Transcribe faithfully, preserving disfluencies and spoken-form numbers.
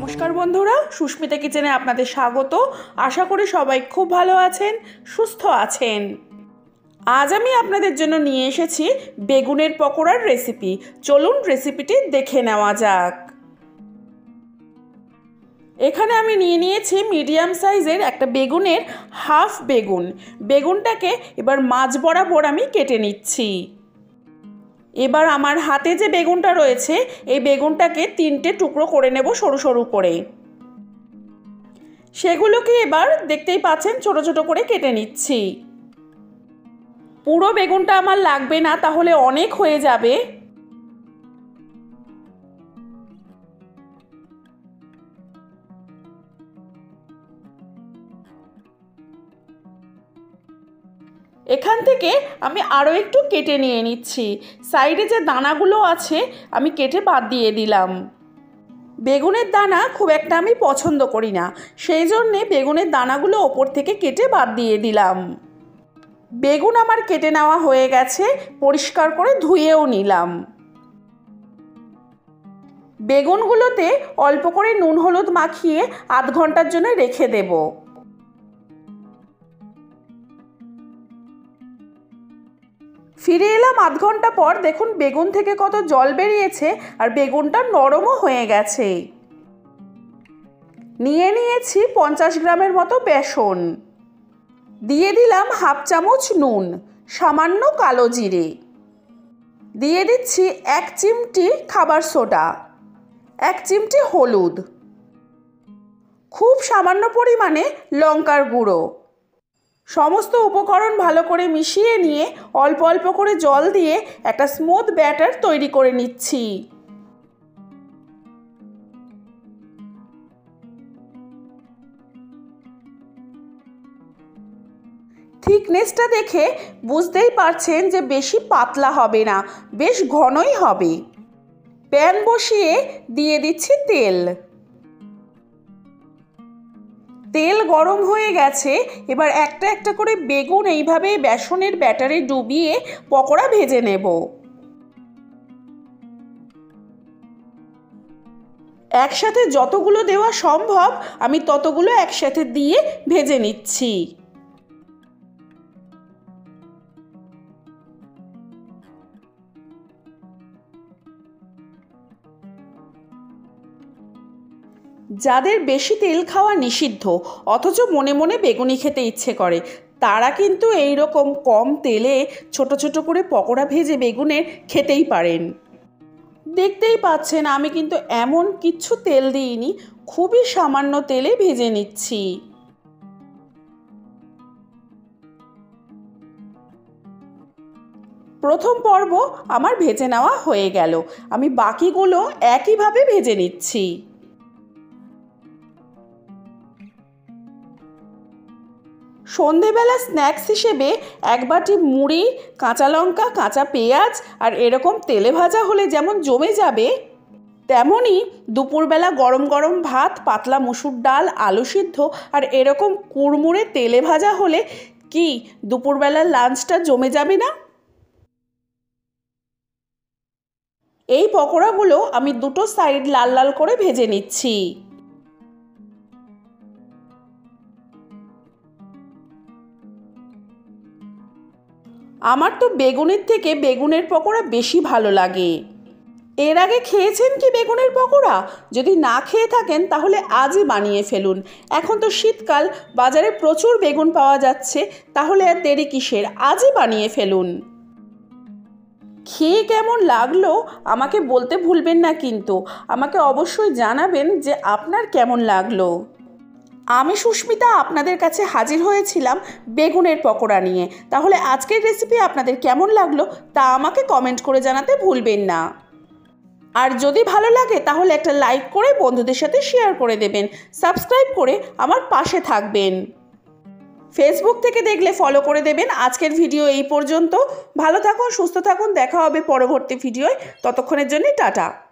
নমস্কার বন্ধুরা, সুস্মিতা কিচেনে আপনাদের স্বাগত। আশা করি সবাই খুব ভালো আছেন, সুস্থ আছেন। আজ আমি আপনাদের জন্য নিয়ে এসেছি বেগুনের পকোড়ার রেসিপি। চলুন রেসিপিটি দেখে নেওয়া যাক। এখানে আমি নিয়ে নিয়েছি মিডিয়াম সাইজের একটা বেগুনের হাফ বেগুন। বেগুনটাকে এবার মাঝ বরাবর আমি কেটে নিচ্ছি। এবার আমার হাতে যে বেগুনটা রয়েছে এই বেগুনটাকে তিনটে টুকরো করে নেব সরু সরু করে। সেগুলোকে এবার দেখতেই পাচ্ছেন ছোট ছোট করে কেটে নিচ্ছি। পুরো বেগুনটা আমার লাগবে না, তাহলে অনেক হয়ে যাবে। এখান থেকে আমি আরও একটু কেটে নিয়ে নিচ্ছি। সাইডে যে দানাগুলো আছে আমি কেটে বাদ দিয়ে দিলাম। বেগুনের দানা খুব একটা আমি পছন্দ করি না, সেই জন্যে বেগুনের দানাগুলো ওপর থেকে কেটে বাদ দিয়ে দিলাম। বেগুন আমার কেটে নেওয়া হয়ে গেছে, পরিষ্কার করে ধুয়েও নিলাম। বেগুনগুলোতে অল্প করে নুন হলুদ মাখিয়ে আধ ঘন্টার জন্য রেখে দেব। ফিরে এলাম আধ ঘন্টা পর। দেখুন বেগুন থেকে কত জল বেরিয়েছে আর বেগুনটা নরমও হয়ে গেছে। নিয়ে নিয়েছি পঞ্চাশ গ্রামের মতো বেসন, দিয়ে দিলাম হাফ চামচ নুন, সামান্য কালো জিরে, দিয়ে দিচ্ছি এক চিমটি খাবার সোডা, এক চিমটি হলুদ, খুব সামান্য পরিমাণে লঙ্কার গুঁড়ো। সমস্ত উপকরণ ভালো করে মিশিয়ে নিয়ে অল্প অল্প করে জল দিয়ে একটা স্মুথ ব্যাটার তৈরি করে নিচ্ছি। থিকনেসটা দেখে বুঝতেই পারছেন যে বেশি পাতলা হবে না, বেশ ঘনই হবে। প্যান বসিয়ে দিয়ে দিচ্ছি তেল। তেল গরম হয়ে গেছে। এবার একটা একটা করে বেগুন এইভাবে বেসনের ব্যাটারে ডুবিয়ে পকোড়া ভেজে নেব। একসাথে যতগুলো দেওয়া সম্ভব আমি ততগুলো একসাথে দিয়ে ভেজে নিচ্ছি। যাদের বেশি তেল খাওয়া নিষিদ্ধ অথচ মনে মনে বেগুনি খেতে ইচ্ছে করে, তারা কিন্তু এই রকম কম তেলে ছোট ছোট করে পকোড়া ভেজে বেগুনের খেতেই পারেন। দেখতেই পাচ্ছেন আমি কিন্তু এমন কিচ্ছু তেল দিইনি, খুবই সামান্য তেলে ভেজে নিচ্ছি। প্রথম পর্ব আমার ভেজে নেওয়া হয়ে গেল। আমি বাকিগুলো একইভাবে ভেজে নিচ্ছি। সন্ধেবেলা স্ন্যাক্স হিসেবে এক বাটি মুড়ি, কাঁচা লঙ্কা, কাঁচা পেঁয়াজ আর এরকম তেলে ভাজা হলে যেমন জমে যাবে, তেমনই দুপুরবেলা গরম গরম ভাত, পাতলা মুসুর ডাল, আলু সিদ্ধ আর এরকম কুড়মুড়ে তেলে ভাজা হলে কি দুপুরবেলার লাঞ্চটা জমে যাবে না? এই পকোড়াগুলো আমি দুটো সাইড লাল লাল করে ভেজে নিচ্ছি। আমার তো বেগুনের থেকে বেগুনের পকোড়া বেশি ভালো লাগে। এর আগে খেয়েছেন কি বেগুনের পকোড়া? যদি না খেয়ে থাকেন তাহলে আজই বানিয়ে ফেলুন। এখন তো শীতকাল, বাজারে প্রচুর বেগুন পাওয়া যাচ্ছে, তাহলে আর দেরি কিসের? আজই বানিয়ে ফেলুন। খেয়ে কেমন লাগলো আমাকে বলতে ভুলবেন না কিন্তু। আমাকে অবশ্যই জানাবেন যে আপনার কেমন লাগলো। আমি সুস্মিতা আপনাদের কাছে হাজির হয়েছিলাম বেগুনের পকোড়া নিয়ে। তাহলে আজকের রেসিপি আপনাদের কেমন লাগলো তা আমাকে কমেন্ট করে জানাতে ভুলবেন না। আর যদি ভালো লাগে তাহলে একটা লাইক করে বন্ধুদের সাথে শেয়ার করে দেবেন। সাবস্ক্রাইব করে আমার পাশে থাকবেন। ফেসবুক থেকে দেখলে ফলো করে দেবেন। আজকের ভিডিও এই পর্যন্ত। ভালো থাকুন, সুস্থ থাকুন, দেখা হবে পরবর্তী ভিডিওয়। ততক্ষণের জন্য টাটা।